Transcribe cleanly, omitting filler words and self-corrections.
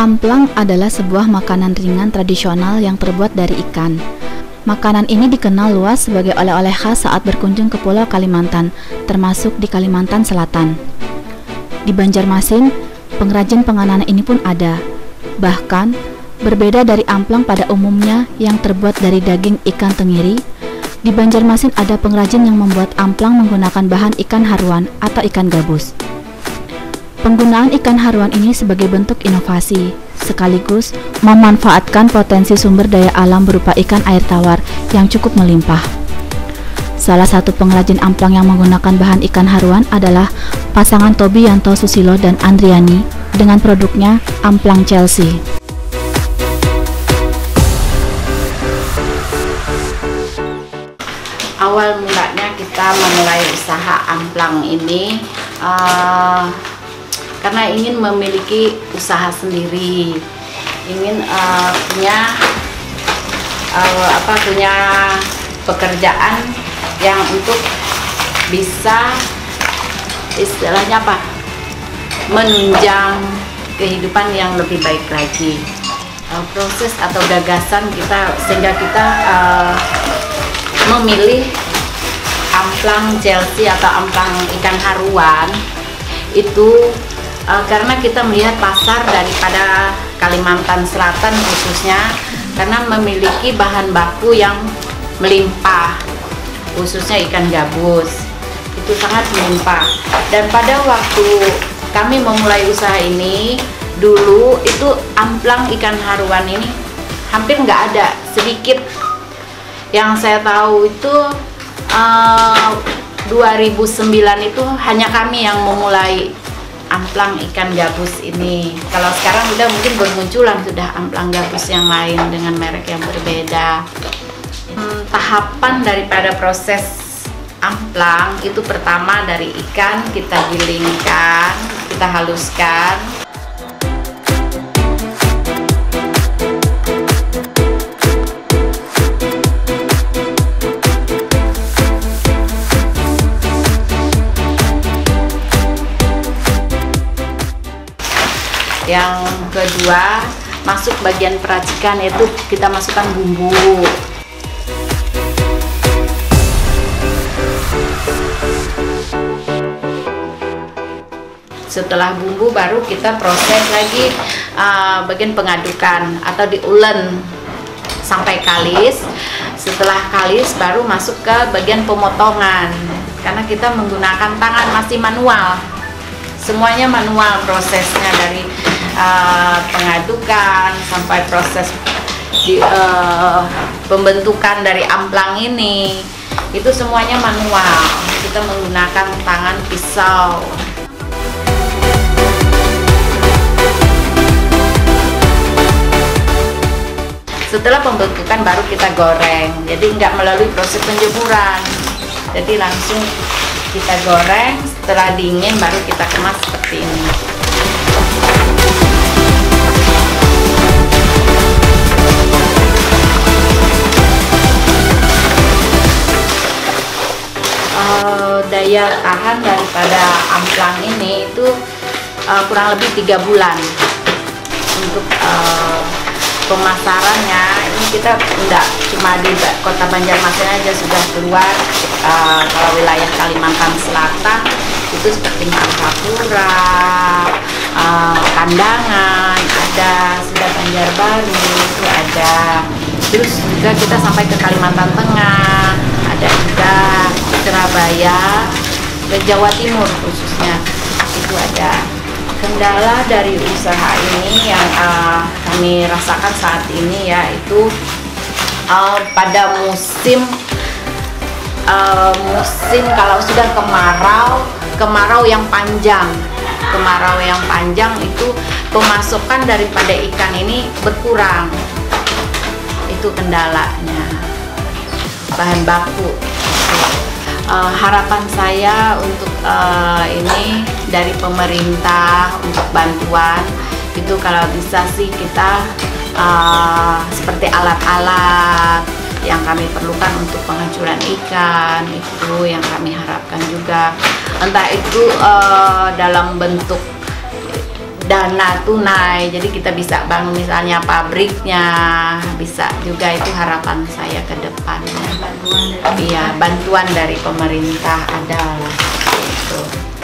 Amplang adalah sebuah makanan ringan tradisional yang terbuat dari ikan. Makanan ini dikenal luas sebagai oleh-oleh khas saat berkunjung ke Pulau Kalimantan, termasuk di Kalimantan Selatan. Di Banjarmasin, pengrajin penganan ini pun ada. Bahkan, berbeda dari amplang pada umumnya yang terbuat dari daging ikan tenggiri, di Banjarmasin ada pengrajin yang membuat amplang menggunakan bahan ikan haruan atau ikan gabus. Penggunaan ikan haruan ini sebagai bentuk inovasi, sekaligus memanfaatkan potensi sumber daya alam berupa ikan air tawar yang cukup melimpah. Salah satu pengrajin amplang yang menggunakan bahan ikan haruan adalah pasangan Tobi Yanto Susilo dan Andriani dengan produknya Amplang Chelsea. Awal mulanya kita memulai usaha amplang ini karena ingin memiliki usaha sendiri, ingin punya pekerjaan yang untuk bisa istilahnya menunjang kehidupan yang lebih baik lagi. Proses atau gagasan kita sehingga kita memilih amplang Chelsea atau amplang ikan haruan itu karena kita melihat pasar daripada Kalimantan Selatan khususnya, karena memiliki bahan baku yang melimpah, khususnya ikan gabus itu sangat melimpah. Dan pada waktu kami memulai usaha ini, dulu itu amplang ikan haruan ini hampir nggak ada, sedikit. Yang saya tahu itu 2009 itu hanya kami yang memulai amplang ikan gabus ini. Kalau sekarang udah mungkin bermunculan sudah amplang gabus yang lain dengan merek yang berbeda. Tahapan daripada proses amplang itu pertama dari ikan kita gilingkan, kita haluskan. Yang kedua, masuk bagian peracikan, yaitu kita masukkan bumbu. Setelah bumbu baru kita proses lagi bagian pengadukan atau diulen sampai kalis. Setelah kalis baru masuk ke bagian pemotongan, karena kita menggunakan tangan, masih manual. Semuanya manual prosesnya, dari pengadukan sampai proses pembentukan dari amplang ini, itu semuanya manual. Kita menggunakan tangan pisau. Setelah pembentukan baru kita goreng, jadi nggak melalui proses penjemuran, jadi langsung kita goreng. Setelah dingin baru kita kemas seperti ini. Daya tahan daripada amplang ini itu kurang lebih 3 bulan. Untuk pemasarannya ini kita tidak cuma di kota Banjarmasin aja, sudah keluar kalau wilayah Kalimantan Selatan itu seperti Martapura, Kandangan ada, sudah Banjarbaru itu ada, terus juga kita sampai ke Kalimantan Tengah ada juga, Surabaya, ke Jawa Timur khususnya itu ada. Kendala dari usaha ini yang kami rasakan saat ini yaitu pada musim kalau sudah kemarau yang panjang, itu pemasukan daripada ikan ini berkurang. Itu kendalanya, bahan baku. Harapan saya untuk ini dari pemerintah untuk bantuan itu, kalau bisa sih kita seperti alat-alat yang kami perlukan untuk penghancuran ikan, itu yang kami harapkan juga, entah itu dalam bentuk dana tunai, jadi kita bisa bangun misalnya pabriknya, bisa juga. Itu harapan saya ke depannya. Iya, bantuan dari pemerintah ada lah gitu.